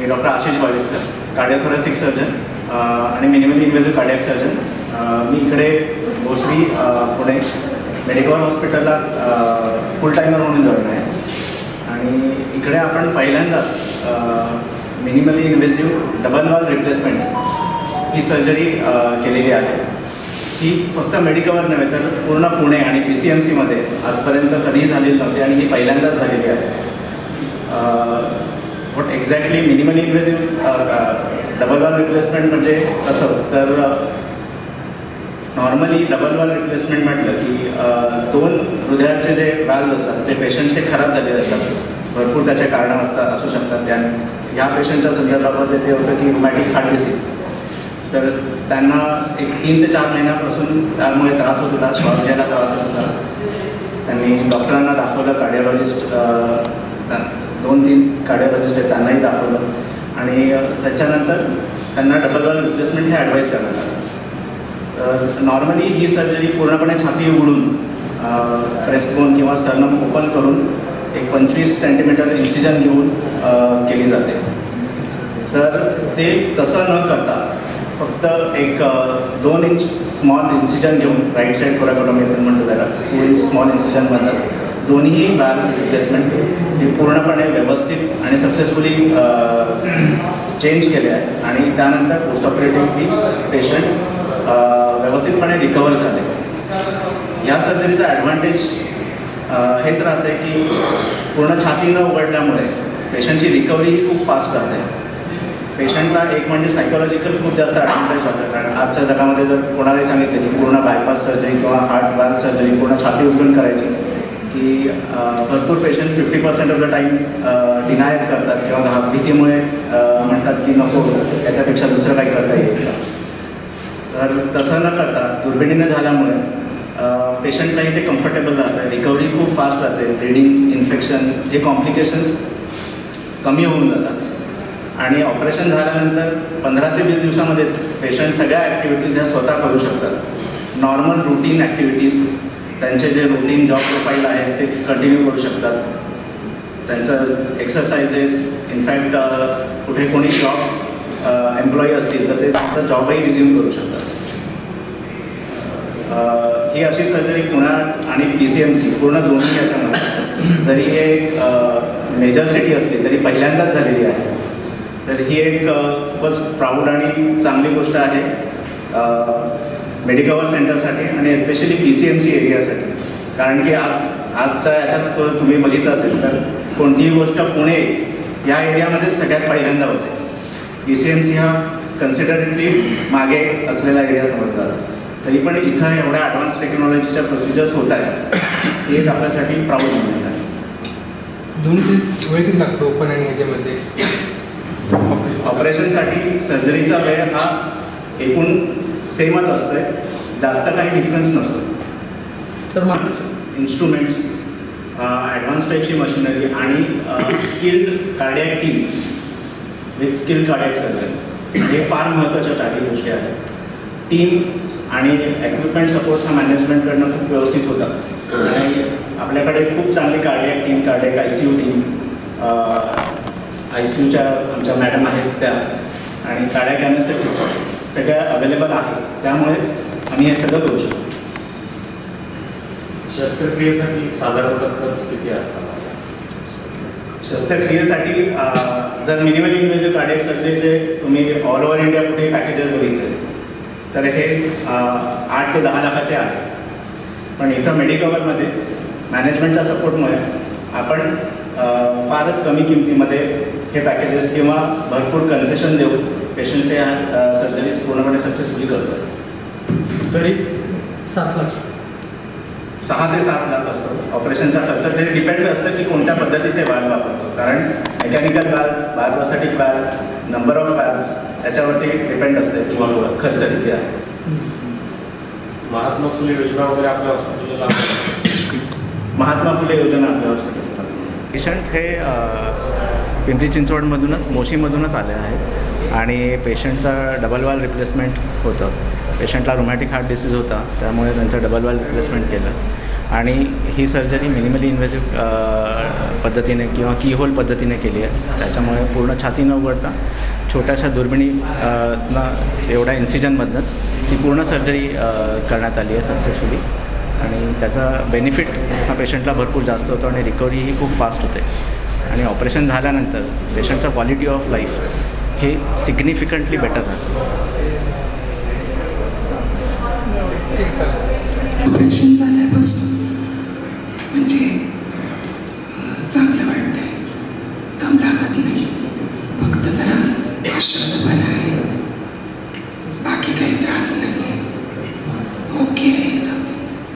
मी doctor Ashish Baviskar, cardiothoracic surgeon आणि minimally invasive cardiac surgeon. मी इकडे भोसरी पुणे मेडिकल हॉस्पिटलला फुल टायमर म्हणून जॉईन आहे. आणि इकडे आपण पहिल्यांदाच minimally invasive double valve replacement ही सर्जरी केलेली आहे. ही फक्त मेडिकलवर नव्हे तर पूर्ण पुणे आणि PCMCमध्ये आजपर्यंत कधीही झालेली नव्हती आणि ही पहिल्यांदाच झालेली आहे. But exactly minimally invasive double valve replacement म्हणजे कसं तर नॉर्मली डबल वॉल रिप्लेसमेंट म्हटलं की दोन हृदयाचे जे व्हॅल्व असतात ते पेशंटचे खराब झालेले असतात. भरपूर त्याचे कारणं असू शकतात. ह्या पेशंटच्या संदर्भामध्ये ते होतं की रुमॅटिक हार्ट डिसीज. तर त्यांना एक 3 ते 4 महिन्यापासून त्यामुळे त्रास होत होता, श्वास घ्यायला त्रास होत होता. त्यांनी डॉक्टरांना दाखवलं, कार्डिओलॉजिस्ट 2-3 कार्डिओलॉजिस्ट आहेत त्यांनाही दाखवलं आणि त्याच्यानंतर त्यांना डबल वॉल रिप्लेसमेंट हे ॲडवाईस करण्यात आलं. नॉर्मली ही सर्जरी पूर्णपणे छाती उघडून ब्रेस्टबोन किंवा स्टर्नम ओपन करून एक 25 सेंटीमीटर इन्सिजन घेऊन केली जाते. तर ते तसं न करता फक्त एक 2 इंच स्मॉल इन्सिजन घेऊन राईट साईड थोराकोटॉमी म्हणतो त्याला 2 इंच स्मॉल इन्सिजन बनतात. दोन्ही व्हॅल्व रिप्लेसमेंट हे पूर्णपणे व्यवस्थित आणि सक्सेसफुली चेंज केले आहे आणि त्यानंतर पोस्ट ऑपरेटिव्हली पेशंट व्यवस्थितपणे रिकवर झाले. या सर्जरीचा ॲडव्हान्टेज हेच राहतं आहे की पूर्ण छाती न उघडल्यामुळे पेशंटची रिकव्हरी खूप फास्ट राहते. पेशंटला एक म्हणजे सायकोलॉजिकल खूप जास्त ॲडव्हान्टेज होतं. कारण आजच्या जगामध्ये जर कोणालाही सांगितलं की पूर्ण बायपास सर्जरी किंवा हार्ट व्हॅल्व सर्जरी पूर्ण छाती उघडून करायची की भरपूर पेशंट 50% ऑफ द टाईम डिनायच करतात किंवा भीतीमुळे म्हणतात की नको त्याच्यापेक्षा दुसरं काही करता येईल का. तर तसं न करता दुर्बिणीने झाल्यामुळे पेशंटलाही ते कम्फर्टेबल राहतं, रिकव्हरी खूप फास्ट राहते, ब्लिडिंग, इन्फेक्शन हे कॉम्प्लिकेशन्स कमी होऊन जातात. आणि ऑपरेशन झाल्यानंतर 15 ते 20 दिवसामध्येच पेशंट सगळ्या ॲक्टिव्हिटीज ह्या स्वतः करू शकतात. नॉर्मल रुटीन ॲक्टिव्हिटीज त्यांचे जे रुटीन जॉब प्रोफाईल आहे ते कंटिन्यू करू शकतात. त्यांचं एक्सरसाइजेस इनफॅक्ट कुठे कोणी जॉब एम्प्लॉई असतील तर ते त्यांचा जॉबही रिझ्यूम करू शकतात. ही अशी सर्जरी पुण्यात आणि PCMC पूर्ण दोन्ही याच्यामध्ये जरी हे एक मेजर सिटी असली तरी पहिल्यांदाच झालेली आहे. तर ही एक खूपच प्राऊड आणि चांगली गोष्ट आहे मेडिकल सेंटरसाठी आणि एस्पेशली PCMC एरियासाठी. कारण की आजच्या याच्यात तुम्ही बघितलं असेल तर कोणतीही गोष्ट पुणे या एरियामध्येच सगळ्यात पहिल्यांदा होते. PCMC हा कन्सिडरेटली मागे असलेला एरिया समजला जातो. तरी पण इथं एवढ्या ॲडव्हान्स टेक्नॉलॉजीच्या प्रोसिजर्स होत आहेत ही एक आपल्यासाठी प्राऊड मोमेंट आहे. दोन्ही वेळ किती लागतो ओपन आणि ह्याच्यामध्ये? ऑपरेशनसाठी सर्जरीचा वेळ हा एकूण सेमच असतोय, जास्त काही डिफरन्स नसतो. सर इन्स्ट्रुमेंट्स, ॲडव्हान्स टाईपची मशिनरी आणि skilled cardiac team with skilled cardiac surgeon हे फार महत्त्वाच्या 4 गोष्टी आहेत. टीम आणि इक्विपमेंट सपोर्ट हा मॅनेजमेंटकडनं खूप व्यवस्थित होता आणि आपल्याकडे खूप चांगली cardiac team, cardiac ICU team, ICUच्या आमच्या मॅडम आहेत त्या आणि कार्डियाक ॲनेस्थेटिस्ट सगळ्या अवेलेबल आहे. त्यामुळेच आम्ही हे सगळं करू शकतो. शस्त्रक्रियेसाठी साधारणतः खर्च किती आहे? शस्त्रक्रियेसाठी जर मिनिमली इन्व्हेसिव्ह कार्डियाक सर्जरीचे तुम्ही ऑल ओव्हर इंडिया कुठे पॅकेजेस बघितले तर हे 8 ते 10 लाखाचे आहे. पण इथं मेडिकवरमध्ये मॅनेजमेंटच्या सपोर्टमुळे आपण फारच कमी किमतीमध्ये हे पॅकेजेस किंवा भरपूर कन्सेशन देऊ पेशंटचे ह्या सर्जरीज पूर्णपणे सक्सेसफुली करतो. तरी 7 लाख 6 ते 7 लाख असतो ऑपरेशनचा खर्च. ते डिपेंड असतं की कोणत्या पद्धतीचे व्हॅल्व वापरतो. कारण mechanical valve, bioprosthetic valve, number of valve याच्यावरती डिपेंड असते किंवा खर्च किती आहे. महात्मा फुले योजना वगैरे आपल्या हॉस्पिटलला महात्मा फुले योजना आपल्या हॉस्पिटलला पेशंट हे पिंपरी चिंचवडमधूनच मोशीमधूनच आले आहेत आणि पेशंटचा डबल वॉल रिप्लेसमेंट होतं. पेशंटला रुमॅटिक हार्ट डिसीज होता त्यामुळे त्यांचं डबल वॉल रिप्लेसमेंट केलं आणि ही सर्जरी मिनिमली इन्व्हेसिव्ह पद्धतीने किंवा कीहोल पद्धतीने केली आहे. त्याच्यामुळे पूर्ण छाती न उघडता छोट्याशा दुर्बिणीनं एवढ्या इन्सिजनमधनंच ही पूर्ण सर्जरी करण्यात आली आहे सक्सेसफुली. आणि त्याचा बेनिफिट हा पेशंटला भरपूर जास्त होतो आणि रिकव्हरी ही खूप फास्ट होते. आणि ऑपरेशन झाल्यानंतर पेशंटचा क्वालिटी ऑफ लाईफ हे सिग्निफिकंटली बेटर राहतं. ठीक चालेल. ऑपरेशन झाल्यापासून म्हणजे चांगलं वाटतंय, दम लागत नाही, फक्त जरा अशक्तपणा आहे, बाकी काही त्रास नाही.